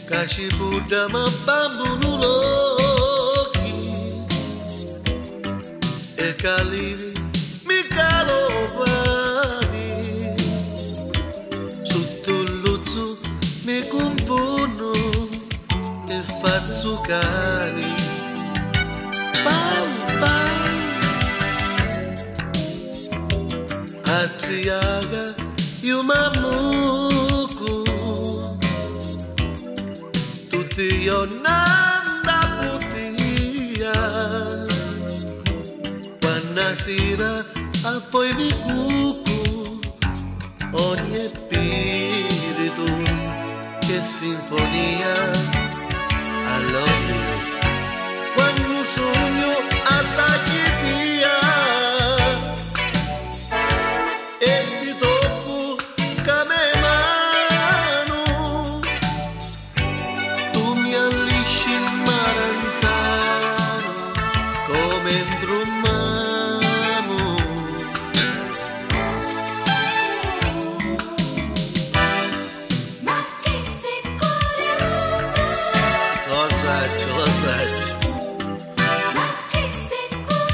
Kashi Buddha mabambunuloki e kaliri mikalopani Suttuluzzu mi confono e fazzukani Pau pau Hatziaga yumamuku Tutti io nanda putia Buonasera a poi mi cupo Ogni spirito che sinfonia I love you Quando sogno attacchi via E ti tocco come mano Tu mi allisci il maranzano come entro un mamo Ma che sei curioso Lo saccio Ma che sei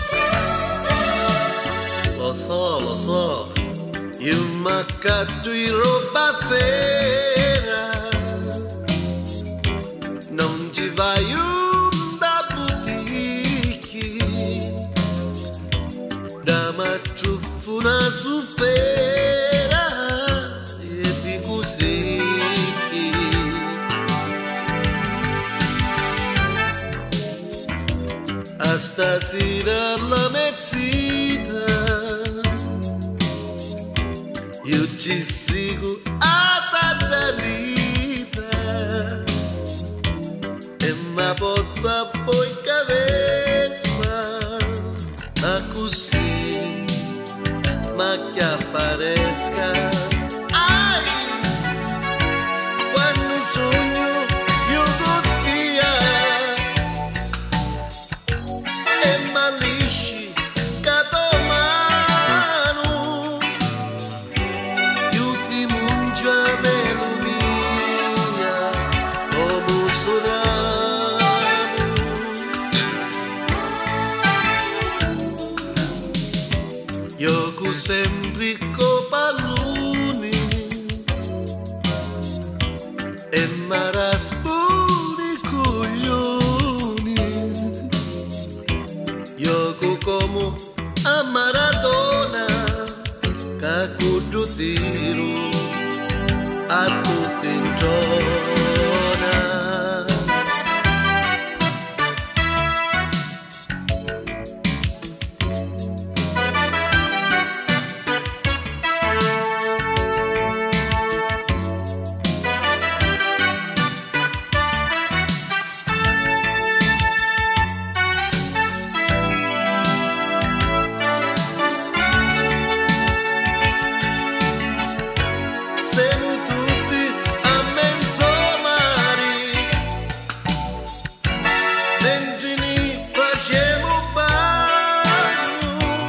curioso Lo so Io m'accatto in roba vera Non ci vai un da boutique Da maciuffo una supera E di così A stasera la mezzita Io ci sigo a Tatarita E ma porta poi cavezza A così Ma che apparesca Ai Quando sogno io tutti E malisci catomano Io ti mungio a melo mia Come sorano Io cu sempre copalloni E marasponi coglioni Io cu come a Maradona Che cudo tiro a tutti in giorno Siamo tutti a mezzo mare Mentre ne facciamo bagno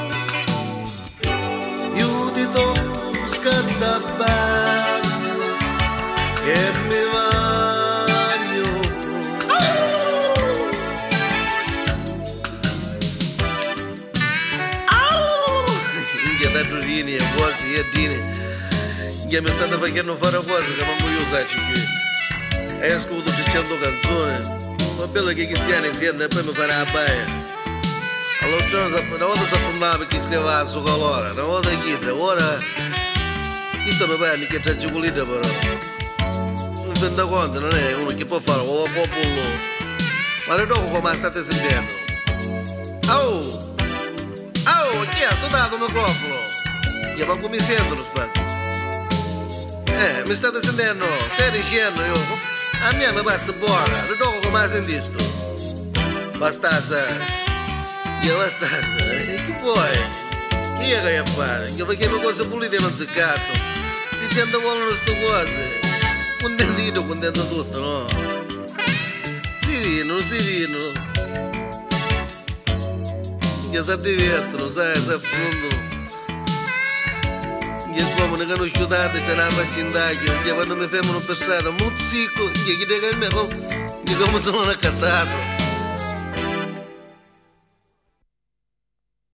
Io ti tocco scattapagno E mi bagno Inghia da Turini e vuolsi e dini Che mi state facendo fare cose che non voglio usarci più E ascolto 100 canzoni Ma bello che cristiani siano e poi mi fanno la baia Allora una volta si affondava perché scriveva su colore Una volta chiede, ora Questo mi pare che c'è ciculita però Non mi rendo conto, non è uno che può fare un popolo Ma non dopo come state sentendo Oh, chi è? Sto dato un microfono Io ma come sento lo spazio mi state sentendo? Stai dicendo io? A me mi passa buona, non so come hai sentito. Bastassa. Io bastassa. E che vuoi? Chi è che hai a fare? Che perché le cose pulite non si gatto. Se gente vogliono queste cose, contento tutto, no? Si viene. Che si divertono, sai, si affondono. Che come ne conosco tante, c'è la faccia in taglio, quando mi fermano per strada, muzzico, gli chiede che me come sono accattato.